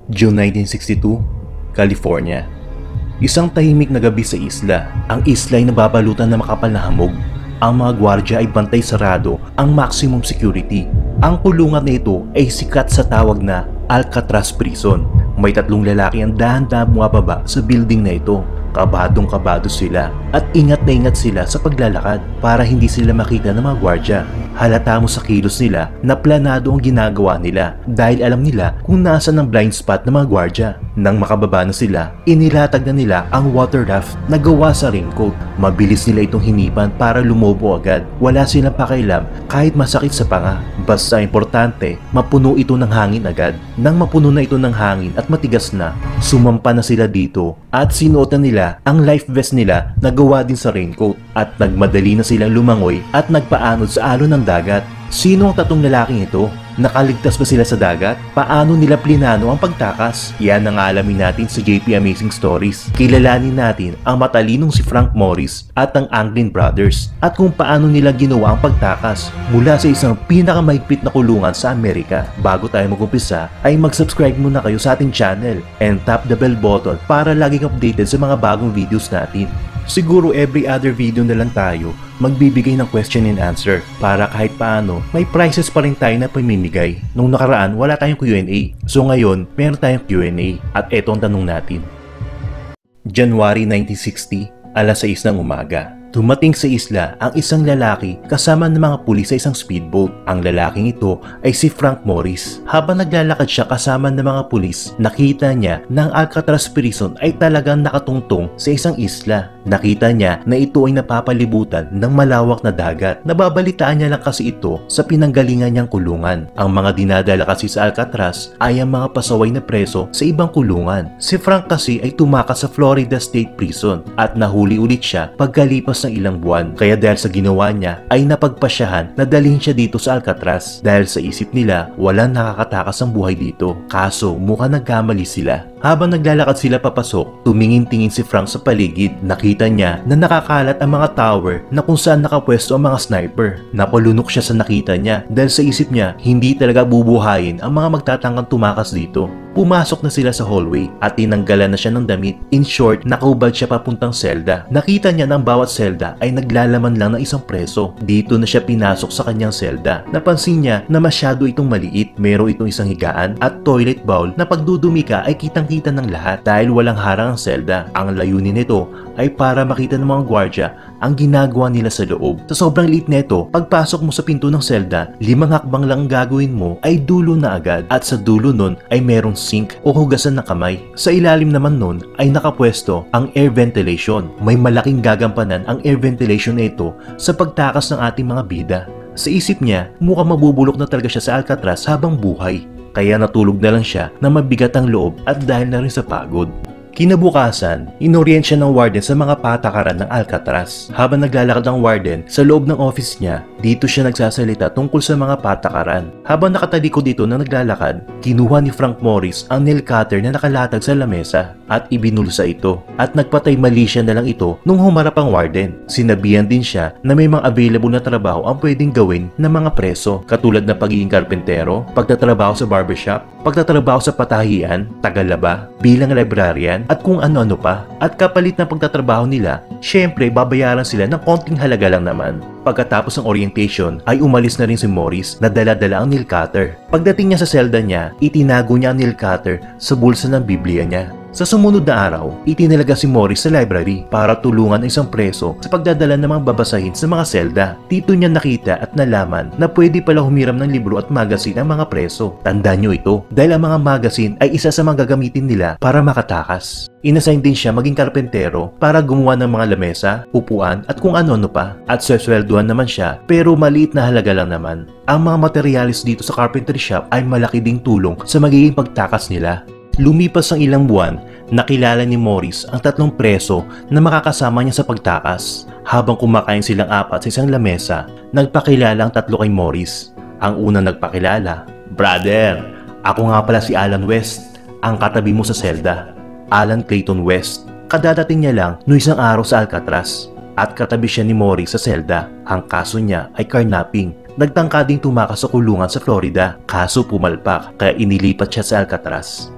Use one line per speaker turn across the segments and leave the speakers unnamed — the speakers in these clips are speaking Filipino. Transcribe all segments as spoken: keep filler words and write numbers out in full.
June nineteen sixty-two, California. Isang tahimik na gabi sa isla. Ang isla ay nababalutan ng makapal na hamog. Ang mga gwardya ay bantay sarado ang maximum security. Ang kulungan na ito ay sikat sa tawag na Alcatraz Prison. May tatlong lalaki ang dahan-dahan bumababa sa building na ito. Kabadong kabado sila at ingat na ingat sila sa paglalakad para hindi sila makita ng mga gwardya. Halata mo sa kilos nila na planado ang ginagawa nila dahil alam nila kung nasaan ang blind spot ng mga gwardya. Nang makababa na sila, inilatag na nila ang water raft na gawa sa raincoat. Mabilis nila itong hinipan para lumobo agad. Wala silang pakialam kahit masakit sa panga. Basta importante, mapuno ito ng hangin agad. Nang mapuno na ito ng hangin at matigas na, sumampa na sila dito at sinuotan nila ang life vest nila na gawa din sa raincoat at nagmadali na silang lumangoy at nagpaanod sa alon ng dagat. Sino ang tatlong lalaking ito? Nakaligtas ba sila sa dagat? Paano nila plinano ang pagtakas? Yan ang alamin natin sa J P Amazing Stories. Kilalanin natin ang matalinong si Frank Morris at ang Anglin Brothers at kung paano nila ginawa ang pagtakas mula sa isang pinakamahigpit na kulungan sa Amerika. Bago tayo mag-umpisa ay mag-subscribe muna kayo sa ating channel and tap the bell button para laging updated sa mga bagong videos natin. Siguro every other video na lang tayo magbibigay ng question and answer para kahit paano may prizes pa rin tayo na pamimigay. Nung nakaraan wala tayong Q and A, so ngayon meron tayong Q and A at eto ang tanong natin. January nineteen sixty, alas sais ng umaga. Dumating sa isla ang isang lalaki kasama ng mga pulis sa isang speedboat. Ang lalaking ito ay si Frank Morris. Habang naglalakad siya kasama ng mga pulis, nakita niya na ang Alcatraz Prison ay talagang nakatungtong sa isang isla. Nakita niya na ito ay napapalibutan ng malawak na dagat. Nababalitaan niya lang kasi ito sa pinanggalingan niyang kulungan. Ang mga dinadala kasi sa Alcatraz ay ang mga pasaway na preso sa ibang kulungan. Si Frank kasi ay tumakas sa Florida State Prison at nahuli ulit siya pagkalipas ng ilang buwan. Kaya dahil sa ginawa niya ay napagpasyahan na dalhin siya dito sa Alcatraz dahil sa isip nila walang nakakatakas ang buhay dito. Kaso mukhang nagkamali sila. Habang naglalakad sila papasok, tumingin-tingin si Frank sa paligid. Nakita niya na nakakalat ang mga tower na kung saan nakapwesto ang mga sniper. Napalunok siya sa nakita niya dahil sa isip niya hindi talaga bubuhayin ang mga magtatangkang tumakas dito. Pumasok na sila sa hallway at tinanggalan na siya ng damit. In short, nakaubad siya papuntang selda. Nakita niya na ang bawat selda ay naglalaman lang ng isang preso. Dito na siya pinasok sa kanyang selda. Napansin niya na masyado itong maliit. Meron itong isang higaan at toilet bowl na pagdudumi ka ay kitang-kita ng lahat dahil walang harang ang selda. Ang layunin nito ay para makita ng mga gwardya ang ginagawa nila sa loob. Sa sobrang liit nito, pagpasok mo sa pinto ng selda, limang hakbang lang gagawin mo ay dulo na agad at sa dulo nun ay merong sink o hugasan ng kamay. Sa ilalim naman nun ay nakapwesto ang air ventilation. May malaking gagampanan ang air ventilation na ito sa pagtakas ng ating mga bida. Sa isip niya, mukhang mabubulok na talaga siya sa Alcatraz habang buhay. Kaya natulog na lang siya na mabigat ang loob at dahil na rin sa pagod. Kinabukasan, inorient siya ng warden sa mga patakaran ng Alcatraz. Habang naglalakad ang warden sa loob ng office niya, dito siya nagsasalita tungkol sa mga patakaran. Habang nakatalikod dito na naglalakad, kinuha ni Frank Morris ang nail cutter na nakalatag sa lamesa at ibinulsa ito. At nagpatay mali siya na lang ito nung humarap ang warden. Sinabihan din siya na may mga available na trabaho ang pwedeng gawin ng mga preso, katulad na pagiging karpentero, pagtatrabaho sa barbershop, pagtatrabaho sa patahian, tagalaba, bilang librarian, at kung ano-ano pa. At kapalit ng pagtatrabaho nila, syempre babayaran sila ng konting halaga lang naman. Pagkatapos ng orientation ay umalis na rin si Morris na dala-dala ang nail cutter. Pagdating niya sa selda niya, itinago niya ang nail cutter sa bulsa ng Biblia niya. Sa sumunod na araw, itinalaga si Morris sa library para tulungan ang isang preso sa pagdadala ng mga babasahin sa mga selda. Dito niya nakita at nalaman na pwede pala humiram ng libro at magasin ang mga preso. Tandaan niyo ito dahil ang mga magasin ay isa sa mga gagamitin nila para makatakas. Inassign din siya maging karpentero para gumawa ng mga lamesa, upuan at kung ano-ano pa. At swelduhan naman siya pero maliit na halaga lang naman. Ang mga materialis dito sa carpentry shop ay malaki ding tulong sa magiging pagtakas nila. Lumipas ang ilang buwan, nakilala ni Morris ang tatlong preso na makakasama niya sa pagtakas. Habang kumakain silang apat sa isang lamesa, nagpakilala ang tatlo kay Morris. Ang unang nagpakilala, "Brother, ako nga pala si Alan West, ang katabi mo sa selda." Alan Clayton West. Kadadating niya lang no isang araw sa Alcatraz at katabi siya ni Morris sa selda. Ang kaso niya ay carnapping. Nagtangka ding tumakas sa kulungan sa Florida, kaso pumalpak kaya inilipat siya sa Alcatraz.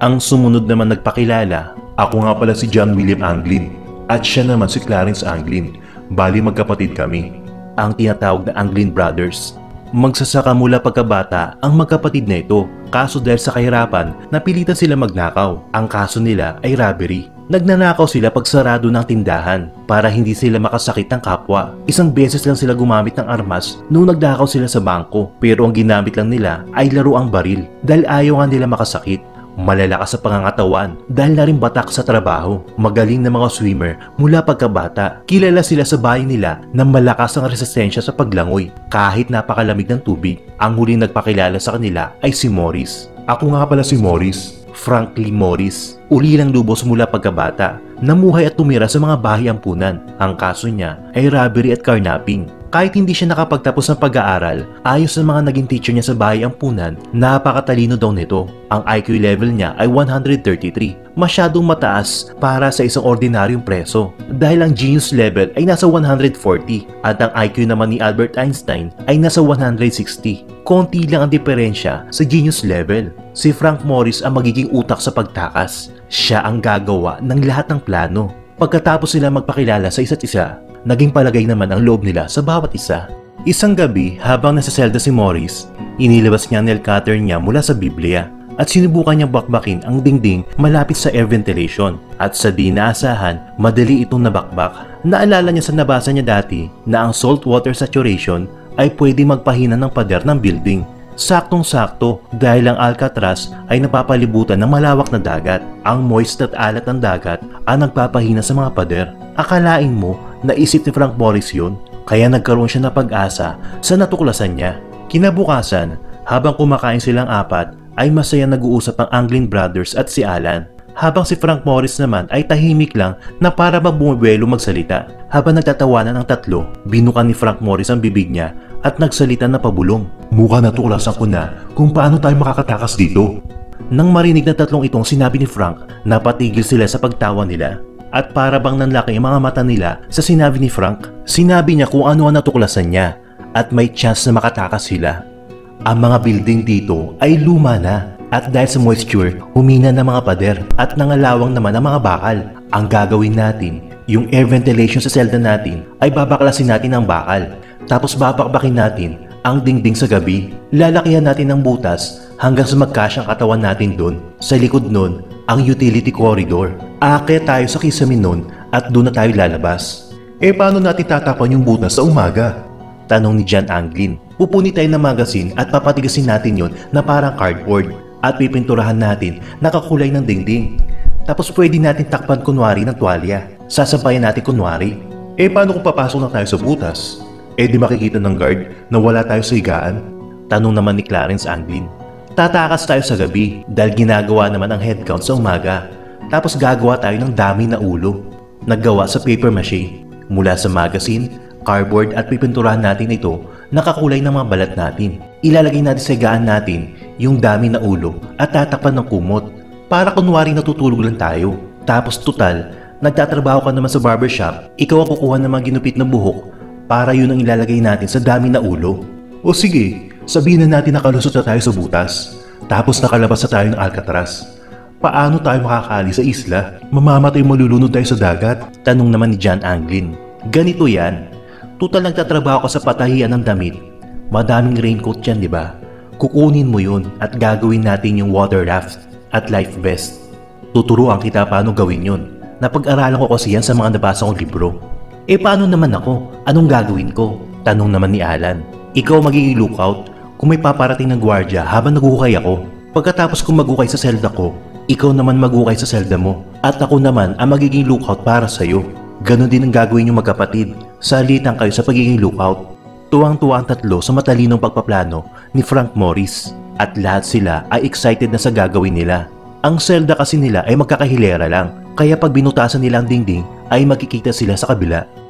Ang sumunod naman nagpakilala, ako nga pala si John William Anglin at siya naman si Clarence Anglin. Bali magkapatid kami. Ang tinatawag na Anglin Brothers. Magsasaka mula pagkabata ang magkapatid na ito, kaso dahil sa kahirapan, napilitan sila magnakaw. Ang kaso nila ay robbery. Nagnanakaw sila pag sarado ng tindahan para hindi sila makasakit ng kapwa. Isang beses lang sila gumamit ng armas nung nagnakaw sila sa bangko, pero ang ginamit lang nila ay laro ang baril dahil ayaw nga nila makasakit. Malalakas sa pangangatawan dahil na rin batak sa trabaho. Magaling na mga swimmer mula pagkabata. Kilala sila sa bahay nila na malakas ang resistensya sa paglangoy kahit napakalamig ng tubig. Ang huling nagpakilala sa kanila ay si Morris. Ako nga pala si Morris, Franklin Morris. Ulilang lubos mula pagkabata. Namuhay at tumira sa mga bahay ampunan. Ang kaso niya ay robbery at carnapping. Kahit hindi siya nakapagtapos ng pag-aaral, ayos sa mga naging teacher niya sa bahay ampunan, napakatalino daw nito. Ang I Q level niya ay one hundred thirty-three. Masyadong mataas para sa isang ordinaryong preso. Dahil ang genius level ay nasa one hundred forty at ang I Q naman ni Albert Einstein ay nasa one hundred sixty. Konti lang ang diferensya sa genius level. Si Frank Morris ang magiging utak sa pagtakas. Siya ang gagawa ng lahat ng plano. Pagkatapos sila magpakilala sa isa't isa, naging palagay naman ang loob nila sa bawat isa. Isang gabi, habang nasa selda si Morris, inilabas niya ang nail cutter niya mula sa Biblia at sinubukan niyang bakbakin ang dingding malapit sa air ventilation. At sa di naasahan, madali itong nabakbak. Naalala niya sa nabasa niya dati na ang salt water saturation ay pwede magpahina ng pader ng building. Saktong-sakto dahil ang Alcatraz ay napapalibutan ng malawak na dagat. Ang moist at alat ng dagat ang nagpapahina sa mga pader. Akalain mo, naisip ni Frank Morris yun, kaya nagkaroon siya ng pag-asa sa natuklasan niya. Kinabukasan, habang kumakain silang apat, ay masaya nag-uusap ang Anglin Brothers at si Alan. Habang si Frank Morris naman ay tahimik lang na para bang bumubuelo magsalita. Habang nagtatawanan ang tatlo, binukan ni Frank Morris ang bibig niya at nagsalita na pabulong. Mukha natuklasan ko na kung paano tayo makakatakas dito. Nang marinig na tatlong itong sinabi ni Frank, napatigil sila sa pagtawa nila. At para bang nanlaki ang mga mata nila sa sinabi ni Frank. Sinabi niya kung ano ang natuklasan niya at may chance na makatakas sila. Ang mga building dito ay luma na at dahil sa moisture, humina na mga pader at nangalawang naman ang mga bakal. Ang gagawin natin, yung air ventilation sa selda natin ay babaklasin natin ang bakal. Tapos babakbakin natin ang dingding sa gabi. Lalakihan natin ng butas hanggang sa magkasyang katawan natin doon. Sa likod nun, ang utility corridor. Aakyat tayo sa kisame nun at doon na tayo lalabas. Eh paano natin tatapan yung butas sa umaga? Tanong ni John Anglin. Pupuni tayo ng magazine at papatigasin natin yon na parang cardboard at pipinturahan natin nakakulay ng dingding. Tapos pwede natin takpan kunwari ng tuwalya. Sasampayan natin kunwari. Eh paano kung papasok na tayo sa butas? Eh di makikita ng guard na wala tayo sa higaan? Tanong naman ni Clarence Anglin. Tatakas tayo sa gabi dahil ginagawa naman ang head count sa umaga. Tapos gagawa tayo ng dami na ulo. Naggawa sa paper mache. Mula sa magazine, cardboard at pipinturahan natin ito nakakulay ng mga balat natin. Ilalagay natin sa higaan natin yung dami na ulo at tatakpan ng kumot. Para kunwari natutulog lang tayo. Tapos total, nagtatrabaho ka naman sa barbershop, ikaw ang kukuha ng mga ginupit na buhok para yun ang ilalagay natin sa dami na ulo. O sige, sabihin na natin nakalusot na tayo sa butas. Tapos nakalabas na tayo ng Alcatraz. Paano tayo makakali sa isla? Mamamatay malulunod tayo sa dagat? Tanong naman ni John Anglin. Ganito yan. Tutal nagtatrabaho ka sa patahian ng damit. Madaming raincoat yan, di ba? Kukunin mo yun at gagawin natin yung water raft at life vest. Tuturuan kita paano gawin yun. Napag-aralan ko kasi yan sa mga nabasa kong libro. Eh paano naman ako? Anong gagawin ko? Tanong naman ni Alan. Ikaw magiging lookout kung may paparating ng gwardya habang naguhukay ako. Pagkatapos kong magukay sa selda ko, ikaw naman magukay sa selda mo. At ako naman ang magiging lookout para sa'yo. Ganon din ang gagawin yung magkapatid. Salitan kayo sa pagiging lookout. Tuwang-tuwa ang tatlo sa matalinong pagpaplano ni Frank Morris. At lahat sila ay excited na sa gagawin nila. Ang selda kasi nila ay magkakahilera lang. Kaya pag binutasan nila ang dingding ay makikita sila sa kabila.